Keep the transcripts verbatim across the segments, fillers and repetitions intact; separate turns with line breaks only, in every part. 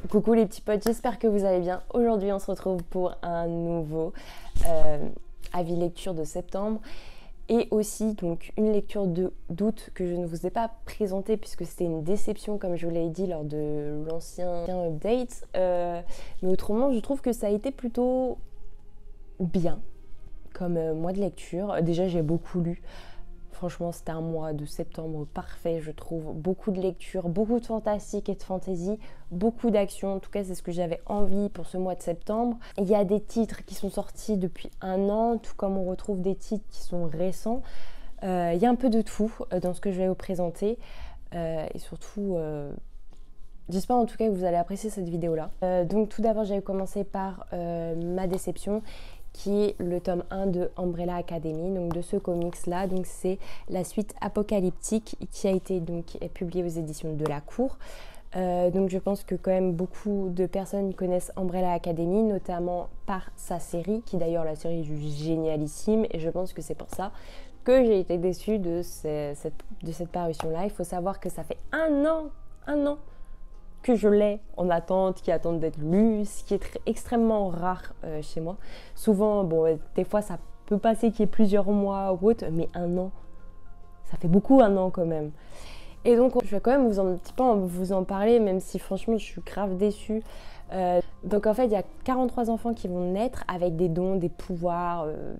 Coucou les petits potes, j'espère que vous allez bien. Aujourd'hui on se retrouve pour un nouveau euh, avis lecture de septembre et aussi donc une lecture de d'août que je ne vous ai pas présentée puisque c'était une déception comme je vous l'ai dit lors de l'ancien update. Euh, mais autrement je trouve que ça a été plutôt bien comme euh, mois de lecture. Déjà j'ai beaucoup lu. Franchement, c'était un mois de septembre parfait, je trouve. Beaucoup de lectures, beaucoup de fantastique et de fantasy, beaucoup d'action. En tout cas, c'est ce que j'avais envie pour ce mois de septembre. Il y a des titres qui sont sortis depuis un an, tout comme on retrouve des titres qui sont récents. Euh, il y a un peu de tout dans ce que je vais vous présenter. Euh, et surtout, euh, j'espère en tout cas que vous allez apprécier cette vidéo-là. Euh, donc tout d'abord, j'avais commencé par euh, ma déception, qui est le tome un de Umbrella Academy, donc de ce comics là. Donc c'est la suite apocalyptique qui a été donc publiée aux éditions de la Cour. Euh, donc je pense que quand même beaucoup de personnes connaissent Umbrella Academy, notamment par sa série, qui d'ailleurs la série est juste génialissime, et je pense que c'est pour ça que j'ai été déçue de, ce, cette, de cette parution là. Il faut savoir que ça fait un an, un an que je l'ai en attente, qui attendent d'être lu, ce qui est très, extrêmement rare euh, chez moi. Souvent, bon, des fois ça peut passer qu'il y ait plusieurs mois ou autre, mais un an, ça fait beaucoup un an quand même. Et donc je vais quand même vous en, un petit peu vous en parler, même si franchement je suis grave déçue. Euh, donc en fait il y a quarante-trois enfants qui vont naître avec des dons, des pouvoirs, euh,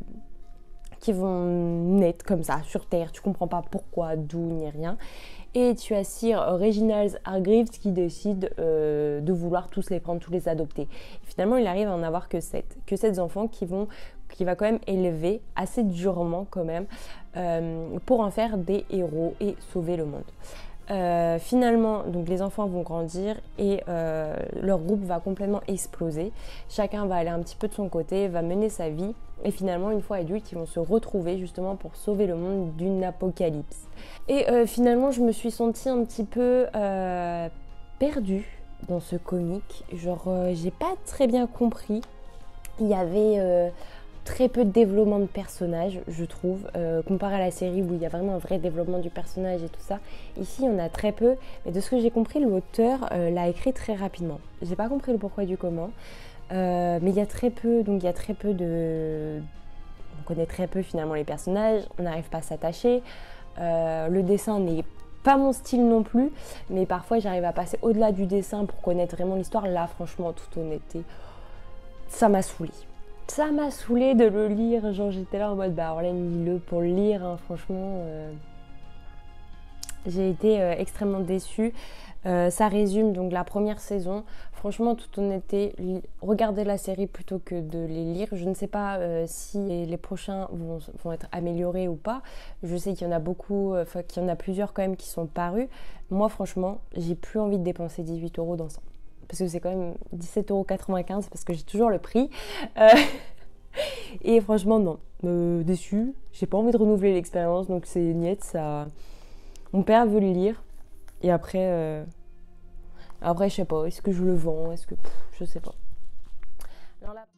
qui vont naître comme ça sur Terre. Tu comprends pas pourquoi, d'où, ni rien. Et tu as Sir Reginald Hargreaves qui décide euh, de vouloir tous les prendre, tous les adopter. Et finalement, il arrive à en avoir que sept, que sept enfants qui vont, qui va quand même élever assez durement quand même euh, pour en faire des héros et sauver le monde. Euh, finalement, donc les enfants vont grandir et euh, leur groupe va complètement exploser. Chacun va aller un petit peu de son côté, va mener sa vie. Et finalement, une fois adultes, ils vont se retrouver justement pour sauver le monde d'une apocalypse. Et euh, finalement, je me suis sentie un petit peu euh, perdue dans ce comic. Genre, euh, j'ai pas très bien compris. Il y avait euh, très peu de développement de personnages, je trouve, euh, comparé à la série où il y a vraiment un vrai développement du personnage et tout ça. Ici, on a très peu. Mais de ce que j'ai compris, l'auteur euh, l'a écrit très rapidement. J'ai pas compris le pourquoi du comment. Euh, mais il y a très peu, donc il y a très peu de... On connaît très peu finalement les personnages, on n'arrive pas à s'attacher. Euh, le dessin n'est pas mon style non plus, mais parfois j'arrive à passer au-delà du dessin pour connaître vraiment l'histoire. Là, franchement, en toute honnêteté, ça m'a saoulée. Ça m'a saoulée de le lire, genre j'étais là en mode, bah Orlaine, lis-le pour le lire, hein, franchement. Euh... J'ai été euh, extrêmement déçue. Euh, ça résume donc la première saison. Franchement, en toute honnêteté, regardez la série plutôt que de les lire. Je ne sais pas euh, si les prochains vont, vont être améliorés ou pas. Je sais qu'il y en a beaucoup, enfin euh, qu'il y en a plusieurs quand même qui sont parus. Moi, franchement, j'ai plus envie de dépenser dix-huit euros dans ça. Parce que c'est quand même dix-sept euros quatre-vingt-quinze parce que j'ai toujours le prix. Euh... Et franchement, non. Euh, déçue. J'ai pas envie de renouveler l'expérience, donc c'est niet. Ça... Mon père veut le lire. Et après, euh... après je sais pas, est-ce que je le vends, est-ce que... Pff, je sais pas. Alors là...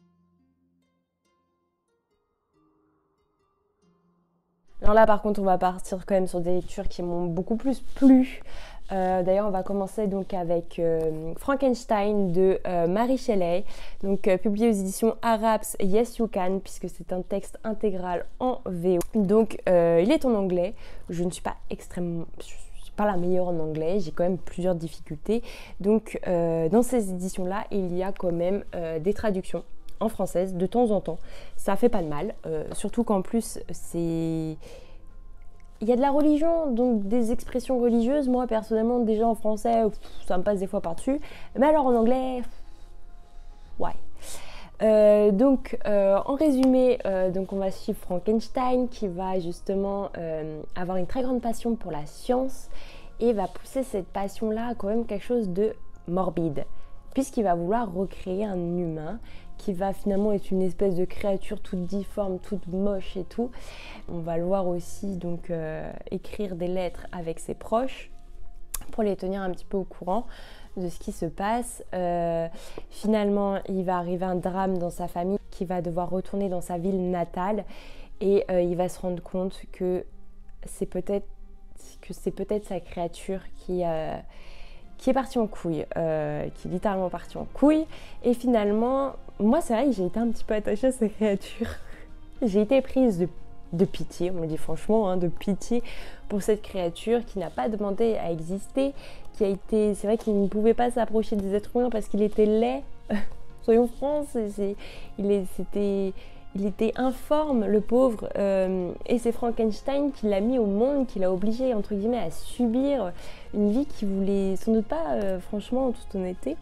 Alors là, par contre, on va partir quand même sur des lectures qui m'ont beaucoup plus plu. Euh, D'ailleurs, on va commencer donc avec euh, Frankenstein de euh, Mary Shelley, donc euh, publié aux éditions Arabs Yes You Can, puisque c'est un texte intégral en V O. Donc, euh, il est en anglais. Je ne suis pas extrêmement... pas la meilleure en anglais, j'ai quand même plusieurs difficultés. Donc euh, dans ces éditions-là, il y a quand même euh, des traductions en française de temps en temps. Ça fait pas de mal, euh, surtout qu'en plus, c'est... Il y a de la religion, donc des expressions religieuses. Moi, personnellement, déjà en français, pff, ça me passe des fois par-dessus. Mais alors en anglais, pff, ouais. Euh, donc euh, en résumé, euh, donc on va suivre Frankenstein qui va justement euh, avoir une très grande passion pour la science et va pousser cette passion-là à quand même quelque chose de morbide, puisqu'il va vouloir recréer un humain qui va finalement être une espèce de créature toute difforme, toute moche et tout. On va le voir aussi donc euh, écrire des lettres avec ses proches pour les tenir un petit peu au courant de ce qui se passe. Euh, finalement, il va arriver un drame dans sa famille qui va devoir retourner dans sa ville natale et euh, il va se rendre compte que c'est peut-être que c'est peut-être sa créature qui, euh, qui est parti en couille, euh, qui est littéralement parti en couille. Et finalement, moi c'est vrai que j'ai été un petit peu attachée à cette créature. J'ai été prise de, de pitié, on me dit franchement, hein, de pitié pour cette créature qui n'a pas demandé à exister, qui a été, c'est vrai qu'il ne pouvait pas s'approcher des êtres humains parce qu'il était laid. Soyons francs, c'est, il, est, c'était, il était informe, le pauvre, euh, et c'est Frankenstein qui l'a mis au monde, qui l'a obligé, entre guillemets, à subir une vie qu'il voulait sans doute pas, euh, franchement, en toute honnêteté.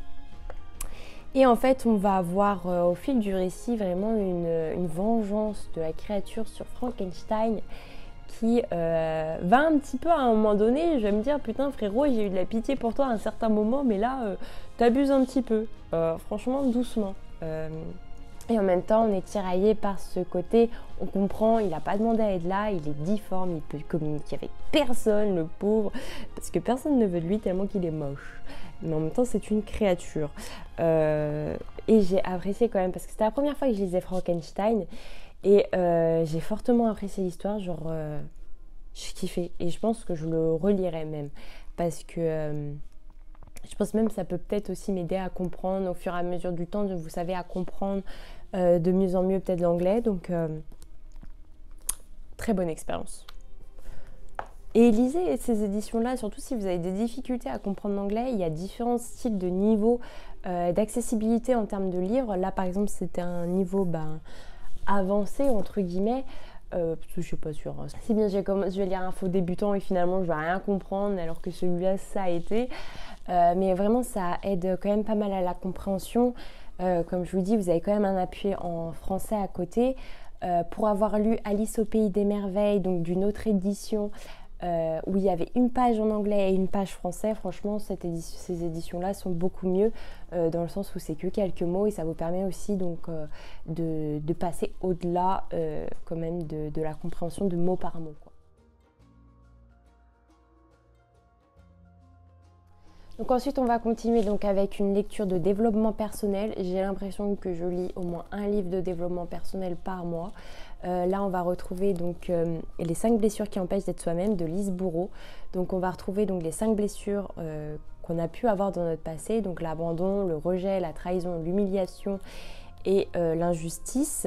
Et en fait, on va avoir euh, au fil du récit vraiment une, une vengeance de la créature sur Frankenstein qui euh, va un petit peu à un moment donné, je vais me dire putain frérot, j'ai eu de la pitié pour toi à un certain moment, mais là euh, t'abuses un petit peu, euh, franchement doucement. Euh, et en même temps on est tiraillé par ce côté, on comprend, il n'a pas demandé à être là, il est difforme, il peut communiquer avec personne, le pauvre, parce que personne ne veut de lui tellement qu'il est moche. Mais en même temps c'est une créature. Euh, et j'ai apprécié quand même, parce que c'était la première fois que je lisais Frankenstein, et euh, j'ai fortement apprécié l'histoire, genre euh, j'ai kiffé et je pense que je le relirai même parce que euh, je pense même que ça peut peut-être aussi m'aider à comprendre au fur et à mesure du temps, de, vous savez, à comprendre euh, de mieux en mieux peut-être l'anglais, donc euh, très bonne expérience. Et lisez ces éditions-là, surtout si vous avez des difficultés à comprendre l'anglais, il y a différents styles de niveau euh, d'accessibilité en termes de livres. Là par exemple c'était un niveau... Ben, avancé entre guillemets, euh, parce que je suis pas sûre. Hein. Si bien j'ai commencé, je vais lire un faux débutant et finalement je vais rien comprendre, alors que celui-là ça a été. Euh, mais vraiment ça aide quand même pas mal à la compréhension. Euh, comme je vous dis, vous avez quand même un appui en français à côté. Euh, pour avoir lu Alice au pays des merveilles, donc d'une autre édition, Euh, où il y avait une page en anglais et une page français, franchement cette édition, ces éditions-là sont beaucoup mieux euh, dans le sens où c'est que quelques mots et ça vous permet aussi donc euh, de, de passer au-delà euh, quand même de, de la compréhension de mot par mot, quoi. Donc ensuite on va continuer donc avec une lecture de développement personnel. J'ai l'impression que je lis au moins un livre de développement personnel par mois. Euh, là on va retrouver donc euh, les cinq blessures qui empêchent d'être soi-même de Lise Bourreau. Donc on va retrouver donc les cinq blessures euh, qu'on a pu avoir dans notre passé, donc l'abandon, le rejet, la trahison, l'humiliation et euh, l'injustice.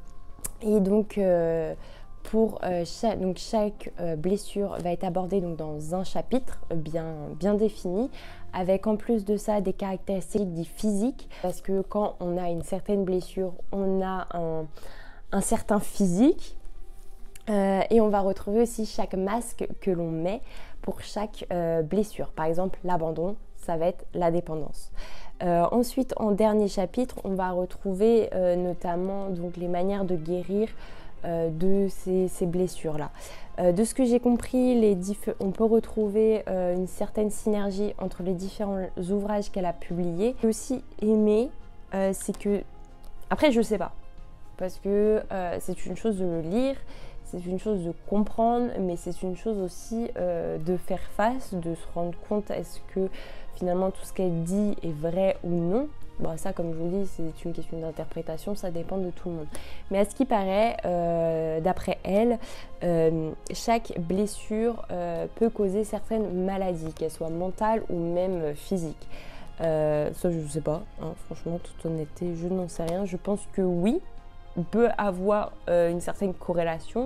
Et donc euh, pour euh, chaque, donc chaque euh, blessure va être abordée donc dans un chapitre bien, bien défini, avec en plus de ça des caractéristiques dites physiques, parce que quand on a une certaine blessure, on a un, un certain physique, euh, et on va retrouver aussi chaque masque que l'on met pour chaque euh, blessure. Par exemple, l'abandon, ça va être la dépendance. Euh, ensuite, en dernier chapitre, on va retrouver euh, notamment donc, les manières de guérir euh, de ces, ces blessures-là. Euh, de ce que j'ai compris, les diff- on peut retrouver euh, une certaine synergie entre les différents ouvrages qu'elle a publiés. J'ai aussi aimé, euh, c'est que... Après, je sais pas, parce que euh, c'est une chose de le lire, c'est une chose de comprendre, mais c'est une chose aussi euh, de faire face, de se rendre compte est-ce que finalement tout ce qu'elle dit est vrai ou non. Bon, ça, comme je vous le dis, c'est une question d'interprétation, ça dépend de tout le monde. Mais à ce qui paraît, euh, d'après elle, euh, chaque blessure euh, peut causer certaines maladies, qu'elles soient mentales ou même physiques. Euh, ça, je ne sais pas, hein, franchement, toute honnêteté, je n'en sais rien. Je pense que oui, on peut avoir euh, une certaine corrélation,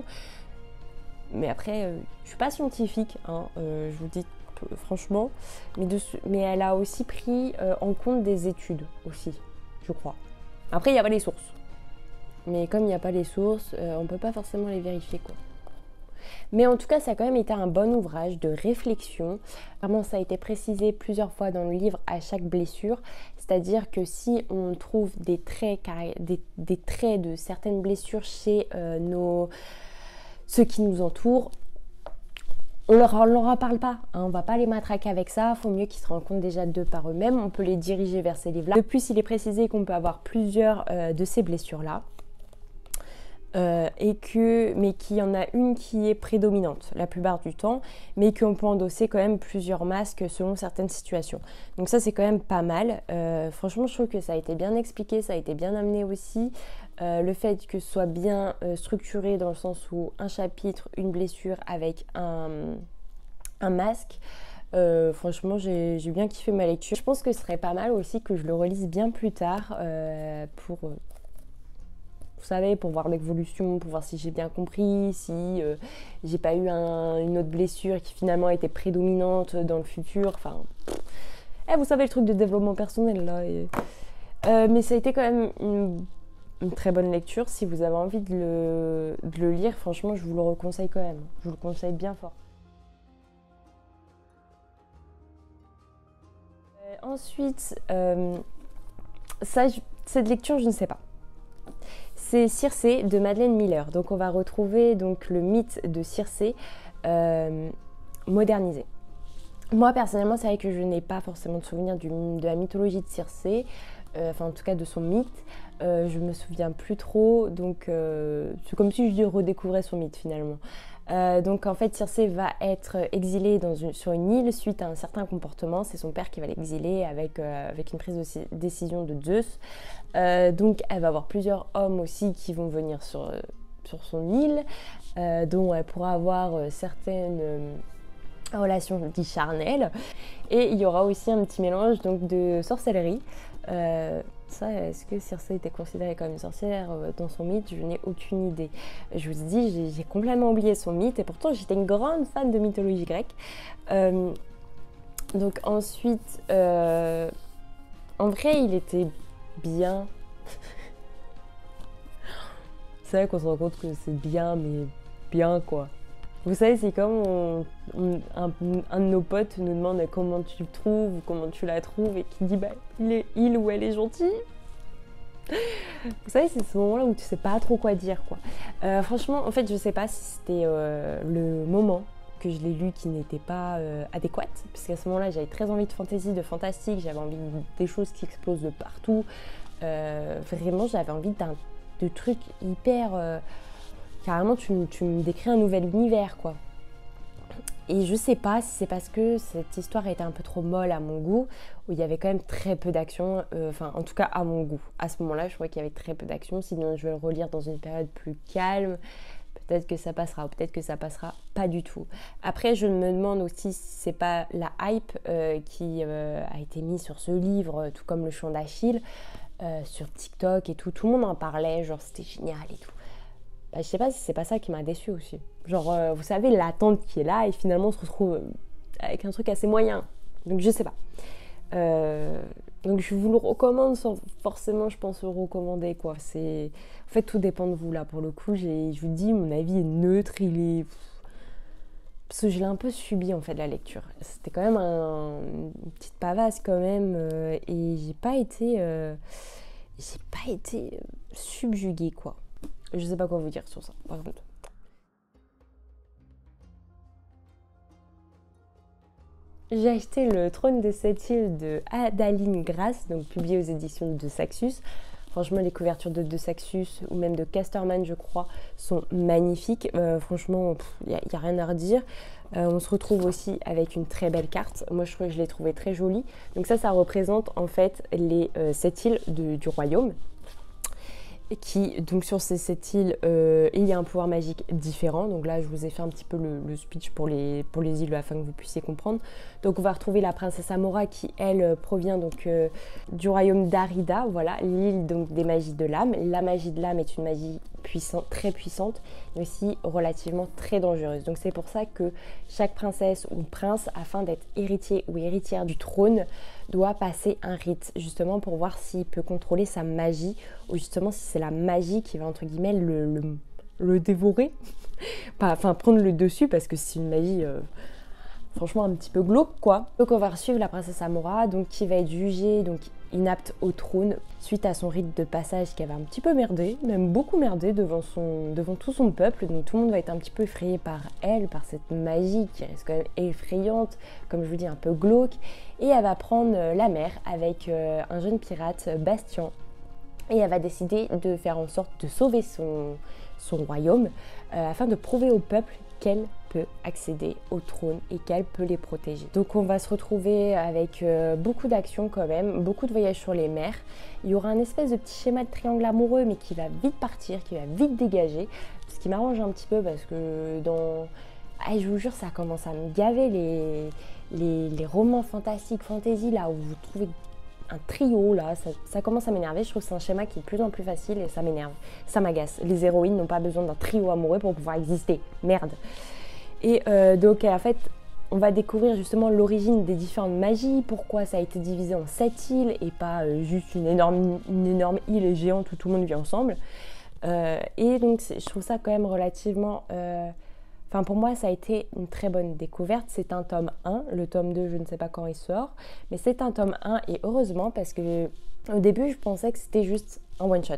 mais après, euh, je ne suis pas scientifique, hein, euh, je vous dis franchement, mais, de, mais elle a aussi pris euh, en compte des études aussi, je crois. Après, il n'y a pas les sources, mais comme il n'y a pas les sources, euh, on ne peut pas forcément les vérifier, quoi. Mais en tout cas, ça a quand même été un bon ouvrage de réflexion. Vraiment, ça a été précisé plusieurs fois dans le livre à chaque blessure. C'est-à-dire que si on trouve des traits, des, des traits de certaines blessures chez euh, nos, ceux qui nous entourent, on ne leur, leur en parle pas, hein, on ne va pas les matraquer avec ça, il faut mieux qu'ils se rendent compte déjà d'eux par eux-mêmes, on peut les diriger vers ces livres-là. De plus, il est précisé qu'on peut avoir plusieurs euh, de ces blessures-là. Euh, et que, mais qu'il y en a une qui est prédominante la plupart du temps, mais qu'on peut endosser quand même plusieurs masques selon certaines situations. Donc ça, c'est quand même pas mal. Euh, franchement, je trouve que ça a été bien expliqué, ça a été bien amené aussi. Euh, le fait que ce soit bien euh, structuré dans le sens où un chapitre, une blessure avec un, un masque, Euh, franchement, j'ai bien kiffé ma lecture. Je pense que ce serait pas mal aussi que je le relise bien plus tard euh, pour, euh, vous savez, pour voir l'évolution, pour voir si j'ai bien compris, si euh, j'ai pas eu un, une autre blessure qui finalement était prédominante dans le futur. Enfin, eh, vous savez le truc de développement personnel là. Et... Euh, mais ça a été quand même une, une très bonne lecture. Si vous avez envie de le, de le lire, franchement, je vous le reconseille quand même. Je vous le conseille bien fort. Euh, ensuite, euh, ça, je, cette lecture, je ne sais pas. C'est Circé de Madeline Miller. Donc on va retrouver donc, le mythe de Circé euh, modernisé. Moi personnellement, c'est vrai que je n'ai pas forcément de souvenir du, de la mythologie de Circé, euh, enfin en tout cas de son mythe. Euh, je me souviens plus trop, donc euh, c'est comme si je redécouvrais son mythe finalement. Euh, donc en fait, Circé va être exilée dans une, sur une île suite à un certain comportement. C'est son père qui va l'exiler avec, euh, avec une prise de décision de Zeus. Euh, donc elle va avoir plusieurs hommes aussi qui vont venir sur, sur son île, euh, dont elle pourra avoir euh, certaines euh, relations dites charnelles. Et il y aura aussi un petit mélange donc, de sorcellerie. Euh, ça, est-ce que Circé était considérée comme une sorcière dans son mythe? Je n'ai aucune idée. Je vous dis, j'ai complètement oublié son mythe et pourtant j'étais une grande fan de mythologie grecque. Euh, donc ensuite, euh, en vrai, il était bien. C'est vrai qu'on se rend compte que c'est bien, mais bien quoi. Vous savez, c'est comme on, on, un, un de nos potes nous demande comment tu le trouves ou comment tu la trouves et qui dit bah il, est, il ou elle est gentil. Vous savez, c'est ce moment-là où tu sais pas trop quoi dire quoi. Euh, franchement, en fait, je sais pas si c'était euh, le moment que je l'ai lu qui n'était pas euh, adéquate, parce qu'à ce moment-là, j'avais très envie de fantasy, de fantastique, j'avais envie de, des choses qui explosent de partout. Euh, vraiment, j'avais envie d'un de trucs hyper... Euh, carrément, tu, tu me décris un nouvel univers, quoi. Et je sais pas si c'est parce que cette histoire était un peu trop molle à mon goût, où il y avait quand même très peu d'action, euh, enfin en tout cas à mon goût. À ce moment-là, je crois qu'il y avait très peu d'action, sinon je vais le relire dans une période plus calme, peut-être que ça passera, ou peut-être que ça passera pas du tout. Après, je me demande aussi si c'est pas la hype euh, qui euh, a été mise sur ce livre, tout comme le chant d'Achille, euh, sur TikTok et tout, tout le monde en parlait, genre c'était génial et tout. Bah, je sais pas si c'est pas ça qui m'a déçue aussi. Genre, euh, vous savez, l'attente qui est là et finalement on se retrouve avec un truc assez moyen. Donc je sais pas. Euh, donc je vous le recommande sans forcément, je pense, le recommander quoi. C'est... En fait, tout dépend de vous là. Pour le coup, j'ai... je vous dis, mon avis est neutre. Il est... Parce que je l'ai un peu subi en fait la lecture. C'était quand même un... une petite pavasse quand même. Euh, et j'ai pas été... Euh... J'ai pas été subjuguée quoi. Je sais pas quoi vous dire sur ça, par contre. J'ai acheté Le Trône de cette île de Adaline Grace, donc publié aux éditions de Saxus. Franchement, les couvertures de De Saxus ou même de Casterman, je crois, sont magnifiques. Euh, franchement, il n'y a, a rien à redire. Euh, on se retrouve aussi avec une très belle carte. Moi, je trouve que je l'ai trouvée très jolie. Donc ça, ça représente en fait les euh, sept îles de, du royaume. Qui, donc sur ces sept îles, euh, il y a un pouvoir magique différent. Donc là, je vous ai fait un petit peu le, le speech pour les, pour les îles afin que vous puissiez comprendre. Donc on va retrouver la princesse Amora qui, elle, provient donc euh, du royaume d'Arida. Voilà, l'île donc des magies de l'âme. La magie de l'âme est une magie puissante, très puissante, mais aussi relativement très dangereuse. Donc c'est pour ça que chaque princesse ou prince, afin d'être héritier ou héritière du trône, doit passer un rite, justement pour voir s'il peut contrôler sa magie, ou justement si c'est la magie qui va entre guillemets le, le, le dévorer, enfin prendre le dessus, parce que c'est une magie euh, franchement un petit peu glauque quoi. Donc on va suivre la princesse Amora, donc qui va être jugée donc inapte au trône suite à son rite de passage qui avait un petit peu merdé, même beaucoup merdé devant, son, devant tout son peuple. Donc tout le monde va être un petit peu effrayé par elle, par cette magie qui reste quand même effrayante, comme je vous dis un peu glauque. Et elle va prendre la mer avec euh, un jeune pirate, Bastien, et elle va décider de faire en sorte de sauver son, son royaume euh, afin de prouver au peuple qu'elle peut accéder au trône et qu'elle peut les protéger. Donc on va se retrouver avec euh, beaucoup d'actions quand même, beaucoup de voyages sur les mers. Il y aura un espèce de petit schéma de triangle amoureux mais qui va vite partir, qui va vite dégager, ce qui m'arrange un petit peu parce que dans... Ah, je vous jure, ça commence à me gaver les, les, les romans fantastiques, fantasy, là où vous trouvez un trio, là, ça, ça commence à m'énerver. Je trouve que c'est un schéma qui est de plus en plus facile et ça m'énerve, ça m'agace. Les héroïnes n'ont pas besoin d'un trio amoureux pour pouvoir exister, merde. Et euh, donc en fait, on va découvrir justement l'origine des différentes magies, pourquoi ça a été divisé en sept îles et pas euh, juste une énorme, une énorme île géante où tout le monde vit ensemble. Euh, et donc je trouve ça quand même relativement... Euh, Enfin, pour moi, ça a été une très bonne découverte. C'est un tome un. Le tome deux, je ne sais pas quand il sort. Mais c'est un tome un et heureusement parce que au début, je pensais que c'était juste un one-shot.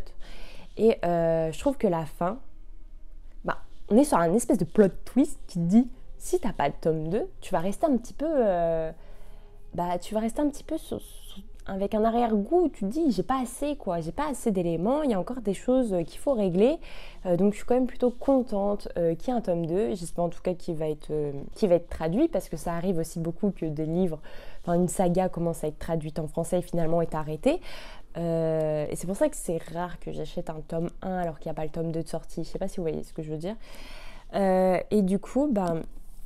Et euh, je trouve que la fin, bah, on est sur un espèce de plot twist qui dit si t'as pas de tome deux, tu vas rester un petit peu... Euh, bah, tu vas rester un petit peu sur, sur, avec un arrière-goût où tu te dis j'ai pas assez quoi, j'ai pas assez d'éléments, il y a encore des choses qu'il faut régler. Euh, donc je suis quand même plutôt contente euh, qu'il y ait un tome deux. J'espère en tout cas qu'il va être, euh, qu'il va être traduit parce que ça arrive aussi beaucoup que des livres, enfin une saga commence à être traduite en français et finalement est arrêtée. Euh, et c'est pour ça que c'est rare que j'achète un tome un alors qu'il n'y a pas le tome deux de sortie. Je sais pas si vous voyez ce que je veux dire. Euh, et du coup, ben...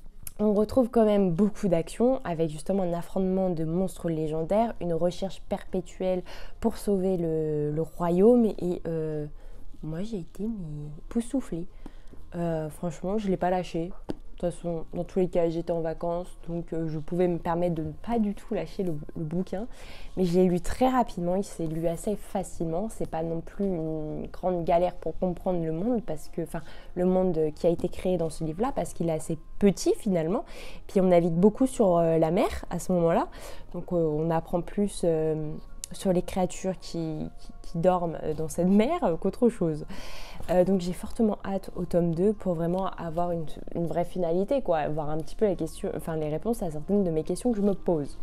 on retrouve quand même beaucoup d'actions avec justement un affrontement de monstres légendaires, une recherche perpétuelle pour sauver le, le royaume et euh, moi j'ai été époustouflée. Euh, franchement, je ne l'ai pas lâché. De toute façon, dans tous les cas, j'étais en vacances, donc euh, je pouvais me permettre de ne pas du tout lâcher le, le bouquin. Mais je l'ai lu très rapidement, il s'est lu assez facilement. C'est pas non plus une grande galère pour comprendre le monde, parce que, enfin, le monde qui a été créé dans ce livre-là, parce qu'il est assez petit finalement. Puis on navigue beaucoup sur euh, la mer à ce moment-là, donc euh, on apprend plus euh, sur les créatures qui, qui, qui dorment dans cette mer euh, qu'autre chose. Euh, donc j'ai fortement hâte au tome deux pour vraiment avoir une, une vraie finalité, quoi, avoir un petit peu les, questions, enfin, les réponses à certaines de mes questions que je me pose.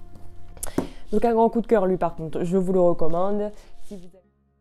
Donc un grand coup de cœur lui par contre, je vous le recommande. Si vous avez...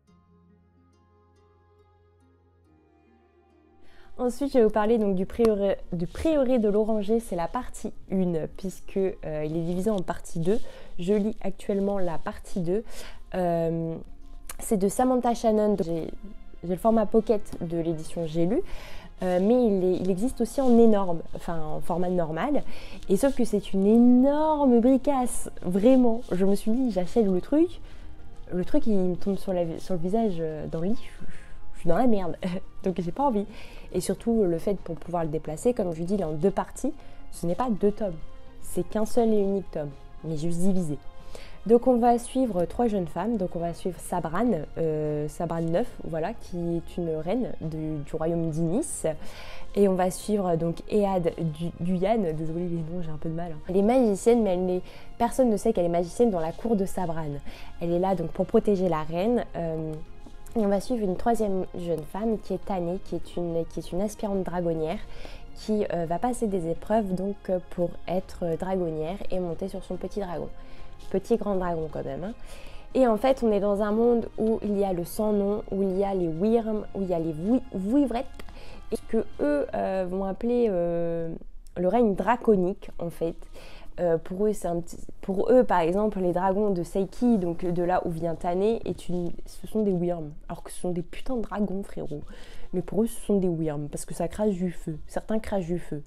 Ensuite, je vais vous parler donc, du, prieuré, du prieuré de l'Oranger, c'est la partie un, puisque euh, il est divisé en partie deux. Je lis actuellement la partie deux. Euh, c'est de Samantha Shannon. J'ai, j'ai le format pocket de l'édition J'ai lu, euh, mais il, est, il existe aussi en énorme, enfin en format normal. Et sauf que c'est une énorme bricasse, vraiment. Je me suis dit, j'achète le truc, le truc il me tombe sur, la, sur le visage dans le lit. Je suis dans la merde, donc j'ai pas envie. Et surtout le fait pour pouvoir le déplacer, comme je vous dis, il est en deux parties, ce n'est pas deux tomes, c'est qu'un seul et unique tome, mais juste divisé. Donc on va suivre trois jeunes femmes, donc on va suivre Sabran, euh, Sabran neuf, voilà, qui est une reine du, du royaume d'Inis. Et on va suivre donc Ehad du, Duyan, désolée les noms, j'ai un peu de mal. Elle est magicienne, mais elle n'est, personne ne sait qu'elle est magicienne dans la cour de Sabran. Elle est là donc pour protéger la reine. Euh, Et on va suivre une troisième jeune femme qui est Tannée, qui est une, qui est une aspirante dragonnière qui euh, va passer des épreuves donc, euh, pour être dragonnière et monter sur son petit dragon. Petit grand dragon quand même. Hein. Et en fait, on est dans un monde où il y a le sans-nom, où il y a les wyrms, où il y a les wyvrettes, et que eux euh, vont appeler euh, le règne draconique en fait. Euh, pour eux, c'est un petit... pour eux, par exemple, les dragons de Seiki, donc de là où vient Tannée, est une... ce sont des wyrms. Alors que ce sont des putains de dragons, frérot. Mais pour eux, ce sont des wyrms, parce que ça crache du feu. Certains crachent du feu.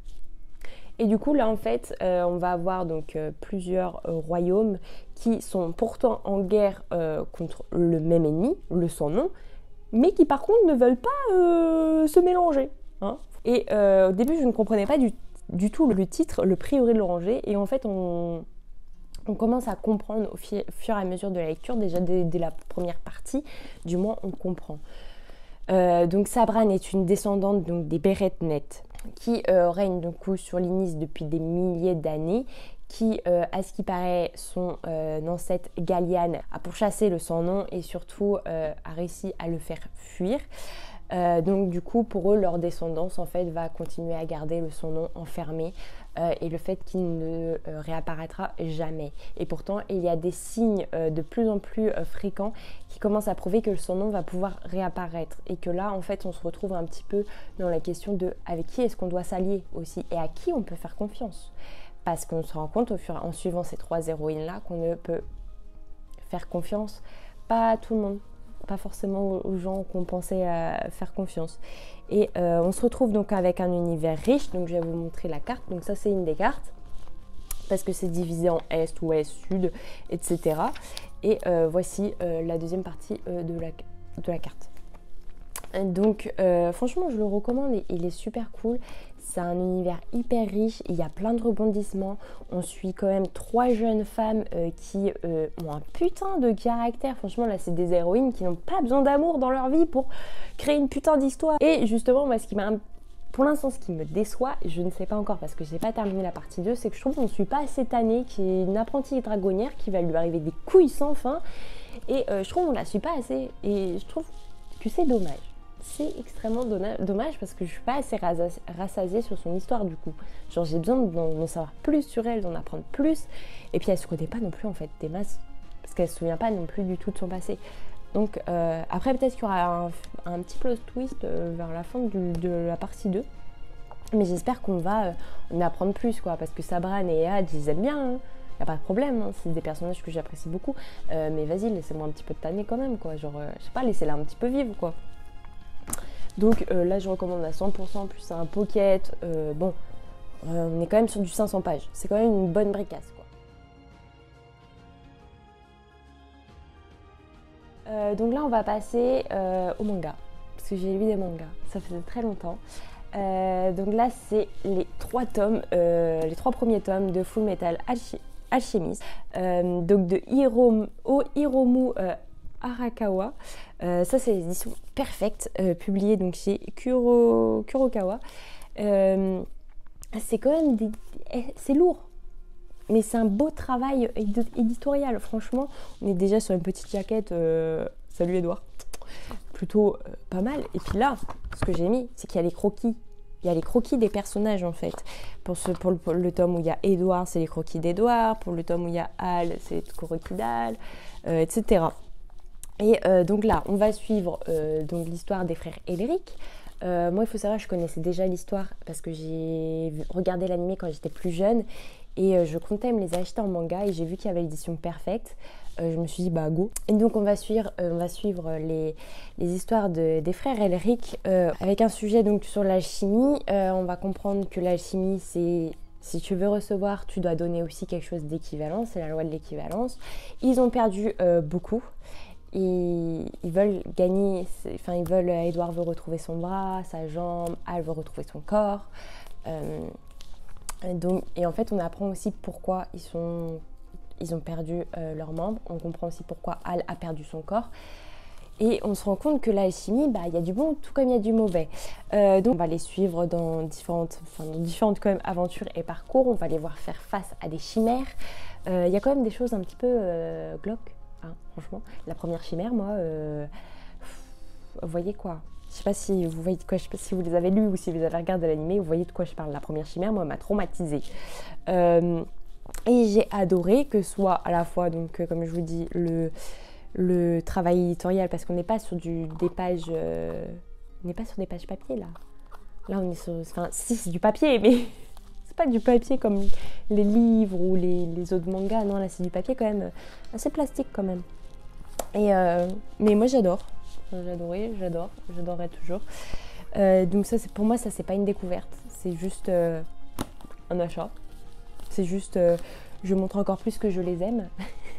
Et du coup, là, en fait, euh, on va avoir donc euh, plusieurs euh, royaumes qui sont pourtant en guerre euh, contre le même ennemi, le sans-nom, mais qui, par contre, ne veulent pas euh, se mélanger. Hein. Et euh, au début, je ne comprenais pas du tout du tout le titre, le prieuré de l'Oranger, et en fait on, on commence à comprendre au, fi, au fur et à mesure de la lecture, déjà dès, dès la première partie, du moins on comprend. Euh, donc Sabran est une descendante donc, des Beretnet, qui euh, règne donc, sur l'Inis depuis des milliers d'années, qui, euh, à ce qui paraît, son euh, ancêtre Galliane a pourchassé le sans-nom et surtout euh, a réussi à le faire fuir. Euh, donc du coup pour eux leur descendance en fait va continuer à garder le son nom enfermé euh, et le fait qu'il ne euh, réapparaîtra jamais. Et pourtant il y a des signes euh, de plus en plus euh, fréquents qui commencent à prouver que le son nom va pouvoir réapparaître et que là en fait on se retrouve un petit peu dans la question de avec qui est-ce qu'on doit s'allier aussi et à qui on peut faire confiance, parce qu'on se rend compte au fur, en suivant ces trois héroïnes là qu'on ne peut faire confiance pas à tout le monde, pas forcément aux gens qu'on pensait à faire confiance. Et euh, on se retrouve donc avec un univers riche, donc je vais vous montrer la carte, donc ça c'est une des cartes. parce que c'est divisé en Est, Ouest, Sud, et cetera. Et euh, voici euh, la deuxième partie euh, de, la, de la carte. Donc euh, franchement je le recommande, il est super cool, c'est un univers hyper riche, il y a plein de rebondissements, on suit quand même trois jeunes femmes euh, qui euh, ont un putain de caractère, franchement là c'est des héroïnes qui n'ont pas besoin d'amour dans leur vie pour créer une putain d'histoire. Et justement moi ce qui m'a, pour l'instant ce qui me déçoit, je ne sais pas encore parce que je n'ai pas terminé la partie deux, c'est que je trouve qu'on ne suit pas cette année qui est une apprentie dragonnière qui va lui arriver des couilles sans fin et euh, je trouve qu'on ne la suit pas assez et je trouve que c'est dommage. C'est extrêmement dommage parce que je suis pas assez rassasiée sur son histoire du coup. Genre j'ai besoin d'en savoir plus sur elle, d'en apprendre plus. Et puis elle se connaît pas non plus en fait des masses parce qu'elle se souvient pas non plus du tout de son passé. Donc euh, après peut-être qu'il y aura un, un petit plot twist euh, vers la fin du, de la partie deux. Mais j'espère qu'on va euh, en apprendre plus quoi. Parce que Sabran et Ehad, je les aime bien. Hein. Y a pas de problème, hein. C'est des personnages que j'apprécie beaucoup. Euh, mais vas-y, laissez-moi un petit peu de tanner quand même quoi. Genre, euh, je sais pas, laissez-la un petit peu vivre quoi. Donc euh, là je recommande à cent pour cent, plus c'est un pocket, euh, bon euh, on est quand même sur du cinq cents pages, c'est quand même une bonne bricasse quoi. Euh, donc là on va passer euh, au manga, parce que j'ai lu des mangas, ça faisait très longtemps. Euh, donc là c'est les trois tomes, euh, les trois premiers tomes de Full Metal Alchi Alchemist, euh, donc de Hiromu, oh, Hiromu euh, Arakawa. Euh, ça c'est l'édition Perfect, euh, publiée donc chez Kuro, Kurokawa. Euh, c'est quand même des, c'est lourd, mais c'est un beau travail éditorial. Franchement, on est déjà sur une petite jaquette. Euh, salut Edouard. Plutôt euh, pas mal. Et puis là, ce que j'ai mis, c'est qu'il y a les croquis. Il y a les croquis des personnages en fait. Pour, ce, pour, le, pour le tome où il y a Edouard, c'est les croquis d'Edouard. Pour le tome où il y a Al, c'est les croquis d'Al, euh, et cetera. Et euh, donc là, on va suivre euh, donc l'histoire des frères Elric. Euh, moi, il faut savoir, je connaissais déjà l'histoire parce que j'ai regardé l'anime quand j'étais plus jeune et euh, je comptais me les acheter en manga et j'ai vu qu'il y avait l'édition Perfect. Euh, je me suis dit, bah go. Et donc, on va suivre, euh, on va suivre les, les histoires de, des frères Elric euh, avec un sujet donc sur l'alchimie. Euh, on va comprendre que l'alchimie, c'est... Si tu veux recevoir, tu dois donner aussi quelque chose d'équivalent. C'est la loi de l'équivalence. Ils ont perdu euh, beaucoup. Ils, ils veulent gagner, enfin ils veulent, Edouard veut retrouver son bras, sa jambe, Al veut retrouver son corps. Euh, donc, et en fait on apprend aussi pourquoi ils, sont, ils ont perdu euh, leurs membres, on comprend aussi pourquoi Al a perdu son corps. Et on se rend compte que l'alchimie, bah, il y a du bon tout comme il y a du mauvais. Euh, donc on va les suivre dans différentes, enfin, dans différentes quand même, aventures et parcours, on va les voir faire face à des chimères. Euh, il y a quand même des choses un petit peu euh, glauques. Hein, franchement, la première chimère, moi, euh, vous voyez quoi? Je sais pas si vous voyez de quoi, je sais pas si vous les avez lus ou si vous avez regardé l'animé, vous voyez de quoi je parle. La première chimère, moi, m'a traumatisée. Euh, et j'ai adoré que ce soit à la fois, donc, comme je vous dis, le, le travail éditorial, parce qu'on n'est pas sur du, des pages, euh, on n'est pas sur des pages papier là. Là, on est sur, enfin, si c'est du papier, mais pas du papier comme les livres ou les, les autres mangas, non là c'est du papier quand même assez plastique quand même. Et euh, mais moi j'adore, j'ai adoré, j'adore, j'adorerai toujours. Euh, donc ça c'est pour moi ça c'est pas une découverte, c'est juste euh, un achat, c'est juste euh, je montre encore plus que je les aime.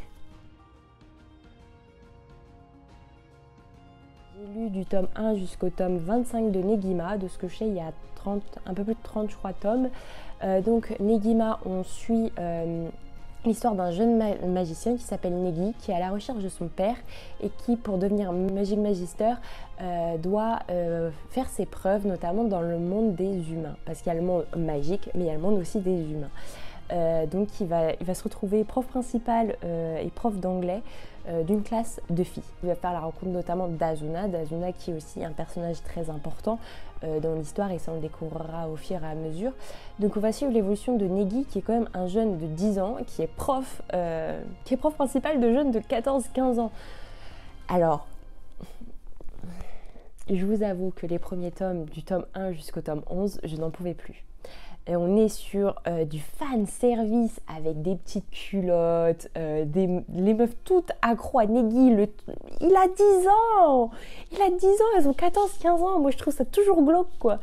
J'ai lu du tome un jusqu'au tome vingt-cinq de Negima, de ce que je sais il y a trente, un peu plus de trente je crois tomes. Euh, donc Negima, on suit euh, l'histoire d'un jeune ma magicien qui s'appelle Negi, qui est à la recherche de son père et qui, pour devenir Magic Magister, euh, doit euh, faire ses preuves, notamment dans le monde des humains. Parce qu'il y a le monde magique, mais il y a le monde aussi des humains. Euh, donc il va, il va se retrouver prof principal euh, et prof d'anglais euh, d'une classe de filles. Il va faire la rencontre notamment d'Azuna, d'Azuna qui est aussi un personnage très important euh, dans l'histoire et ça on le découvrira au fur et à mesure. Donc on va suivre l'évolution de Negi qui est quand même un jeune de dix ans qui est prof, euh, qui est prof principal de jeunes de quatorze quinze ans. Alors, je vous avoue que les premiers tomes, du tome un jusqu'au tome onze, je n'en pouvais plus. Et on est sur euh, du fan service avec des petites culottes, euh, des, les meufs toutes accro à Negi. Le, il a dix ans Il a dix ans, elles ont quatorze quinze ans. Moi, je trouve ça toujours glauque, quoi.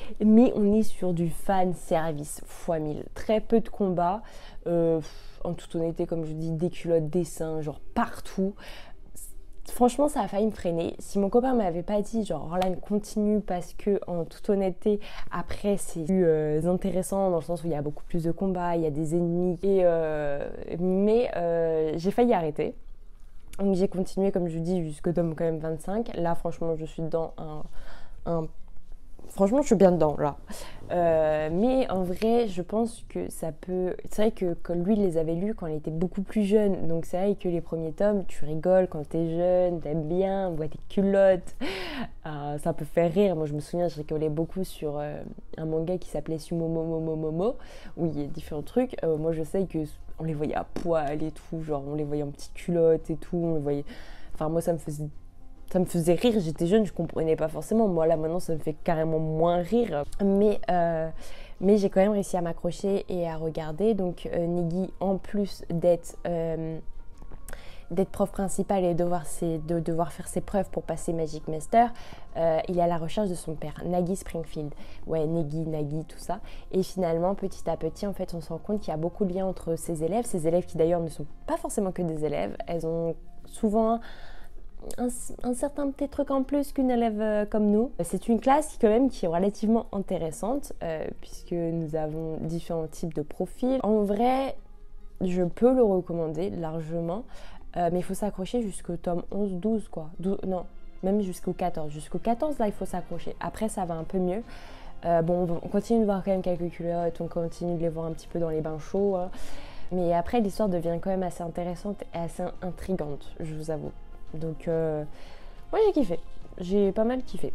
mais on est sur du fan service fois mille. Très peu de combats, euh, en toute honnêteté, comme je dis, des culottes, des seins, genre partout. Franchement, ça a failli me freiner. Si mon copain m'avait pas dit, genre, Orlan, continue, parce que, en toute honnêteté, après, c'est plus euh, intéressant dans le sens où il y a beaucoup plus de combats, il y a des ennemis. Et, euh, mais euh, j'ai failli arrêter. Donc, j'ai continué, comme je dis, jusqu'au tome quand même vingt-cinq. Là, franchement, je suis dans un. un Franchement, je suis bien dedans, là. Euh, mais en vrai, je pense que ça peut... C'est vrai que, que lui, il les avait lus quand il était beaucoup plus jeune. Donc c'est vrai que les premiers tomes, tu rigoles quand t'es jeune, t'aimes bien, on voit tes culottes. Euh, ça peut faire rire. Moi, je me souviens, je rigolais beaucoup sur euh, un manga qui s'appelait Sumomomomomomo, où il y a différents trucs. Euh, moi, je sais que on les voyait à poil et tout. Genre, on les voyait en petites culottes et tout. On les voyait... Enfin, moi, ça me faisait... Ça me faisait rire, j'étais jeune, je comprenais pas forcément. Moi là maintenant ça me fait carrément moins rire. Mais, euh, mais j'ai quand même réussi à m'accrocher et à regarder. Donc euh, Negi, en plus d'être euh, d'être prof principal et devoir, ses, de devoir faire ses preuves pour passer Magic Master, euh, il est à la recherche de son père, Nagi Springfield. Ouais, Negi, Nagi, tout ça. Et finalement, petit à petit, en fait, on se rend compte qu'il y a beaucoup de liens entre ces élèves. Ces élèves qui d'ailleurs ne sont pas forcément que des élèves. Elles ont souvent... Un, un certain petit truc en plus qu'une élève euh, comme nous. C'est une classe qui, quand même, qui est relativement intéressante euh, puisque nous avons différents types de profils. En vrai, je peux le recommander largement, euh, mais il faut s'accrocher jusqu'au tome onze douze quoi. douze, non, même jusqu'au quatorze. Jusqu'au quatorze, là, il faut s'accrocher. Après, ça va un peu mieux. Euh, bon, on continue de voir quand même quelques culottes, on continue de les voir un petit peu dans les bains chauds. Hein. Mais après, l'histoire devient quand même assez intéressante et assez intrigante, je vous avoue. Donc, euh, moi j'ai kiffé. J'ai pas mal kiffé.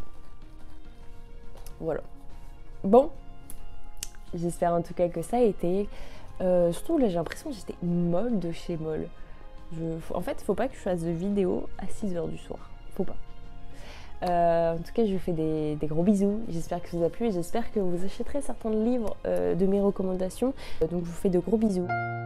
Voilà. Bon, j'espère en tout cas que ça a été. Euh, surtout là, j'ai l'impression que j'étais molle de chez molle. Je, en fait, il faut pas que je fasse de vidéo à six heures du soir. Faut pas. Euh, en tout cas, je vous fais des, des gros bisous. J'espère que ça vous a plu et j'espère que vous achèterez certains livres euh, de mes recommandations. Donc, je vous fais de gros bisous.